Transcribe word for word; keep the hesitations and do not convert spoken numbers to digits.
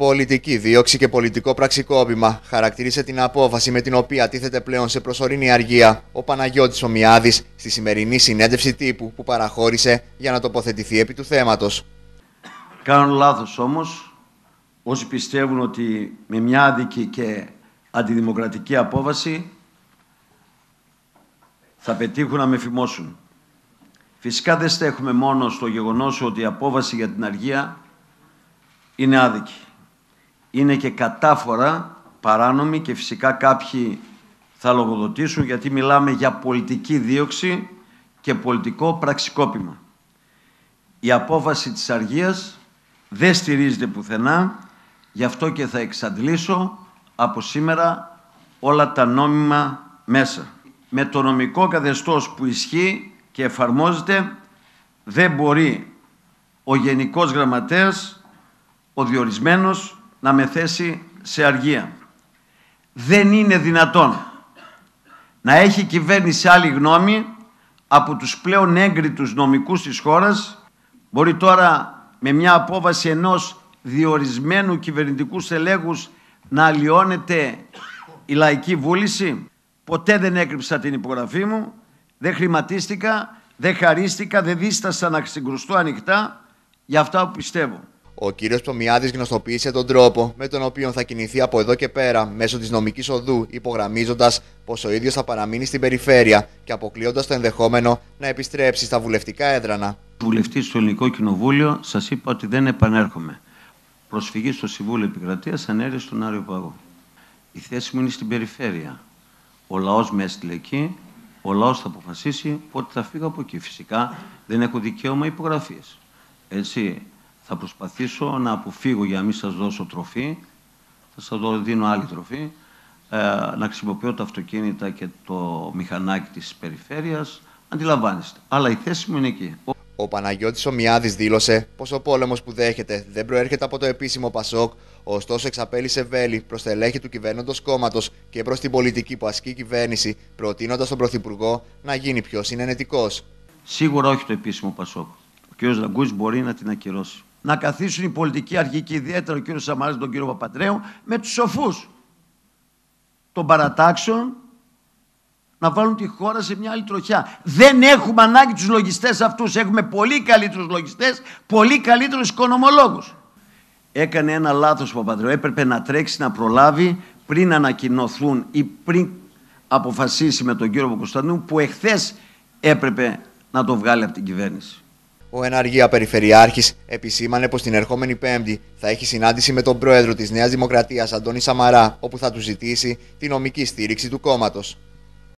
Πολιτική δίωξη και πολιτικό πραξικόπημα χαρακτήρισε την απόφαση με την οποία τίθεται πλέον σε προσωρινή αργία ο Παναγιώτης Ομιάδης στη σημερινή συνέντευξη τύπου που παραχώρησε για να τοποθετηθεί επί του θέματος. Κάνουν λάθος όμως όσοι πιστεύουν ότι με μια άδικη και αντιδημοκρατική απόφαση θα πετύχουν να με φημώσουν. Φυσικά δεν στέχουμε μόνο στο γεγονός ότι η απόφαση για την αργία είναι άδικη. Είναι και κατάφορα παράνομη και φυσικά κάποιοι θα λογοδοτήσουν γιατί μιλάμε για πολιτική δίωξη και πολιτικό πραξικόπημα. Η απόφαση της αργίας δεν στηρίζεται πουθενά, γι' αυτό και θα εξαντλήσω από σήμερα όλα τα νόμιμα μέσα. Με το νομικό καθεστώς που ισχύει και εφαρμόζεται δεν μπορεί ο Γενικός Γραμματέας, ο διορισμένος, να με θέσει σε αργία. Δεν είναι δυνατόν να έχει η κυβέρνηση άλλη γνώμη από τους πλέον έγκριτους νομικούς της χώρας. Μπορεί τώρα με μια απόφαση ενός διορισμένου κυβερνητικού στελέχους να αλλοιώνεται η λαϊκή βούληση. Ποτέ δεν έκρυψα την υπογραφή μου, δεν χρηματίστηκα, δεν χαρίστηκα, δεν δίστασα να συγκρουστώ ανοιχτά για αυτά που πιστεύω. Ο κύριος Ομιάδης γνωστοποίησε τον τρόπο με τον οποίο θα κινηθεί από εδώ και πέρα μέσω της νομικής οδού, υπογραμμίζοντας πως ο ίδιος θα παραμείνει στην περιφέρεια και αποκλείοντας το ενδεχόμενο να επιστρέψει στα βουλευτικά έδρανα. Βουλευτής στο Ελληνικό Κοινοβούλιο, σας είπα ότι δεν επανέρχομαι. Προσφυγή στο Συμβούλιο Επικρατείας ανέρεσε στον Άριο Πάγο. Η θέση μου είναι στην περιφέρεια. Ο λαός με έστειλε εκεί, ο λαός θα αποφασίσει πότε θα φύγω από εκεί. Φυσικά δεν έχω δικαίωμα υπογραφής. Έτσι. Θα προσπαθήσω να αποφύγω για να μην σας δώσω τροφή, θα σας δίνω άλλη τροφή, ε, να χρησιμοποιώ τα αυτοκίνητα και το μηχανάκι της περιφέρειας, αντιλαμβάνεστε. Αλλά η θέση μου είναι εκεί. Ο Παναγιώτης Ομιάδης δήλωσε πως ο πόλεμος που δέχεται δεν προέρχεται από το επίσημο Πασόκ, ωστόσο εξαπέλυσε βέλη προς στελέχη του κυβέρνοντος κόμματος και προς την πολιτική που ασκεί η κυβέρνηση, προτείνοντας τον Πρωθυπουργό να γίνει πιο συνενετικός. Σίγουρα όχι το επίσημο Πασόκ. Ο κ. Λαγκούης μπορεί να την ακυρώσει. Να καθίσουν οι πολιτικοί αρχηγοί και ιδιαίτερα ο κ. Σαμαράς και τον κ. Παπαντρέου με τους σοφούς των παρατάξεων να βάλουν τη χώρα σε μια άλλη τροχιά. Δεν έχουμε ανάγκη τους λογιστές αυτούς. Έχουμε πολύ καλύτερους λογιστές, πολύ καλύτερους οικονομολόγους. Έκανε ένα λάθος ο Παπαντρέου. Έπρεπε να τρέξει να προλάβει πριν ανακοινωθούν ή πριν αποφασίσει με τον κ. Κωνσταντίνου που εχθές έπρεπε να το βγάλει από την κυβέρνηση. Ο εναργία Περιφερειάρχης επισήμανε πως την ερχόμενη Πέμπτη θα έχει συνάντηση με τον πρόεδρο της Νέας Δημοκρατίας Αντώνη Σαμαρά, όπου θα του ζητήσει τη νομική στήριξη του κόμματος.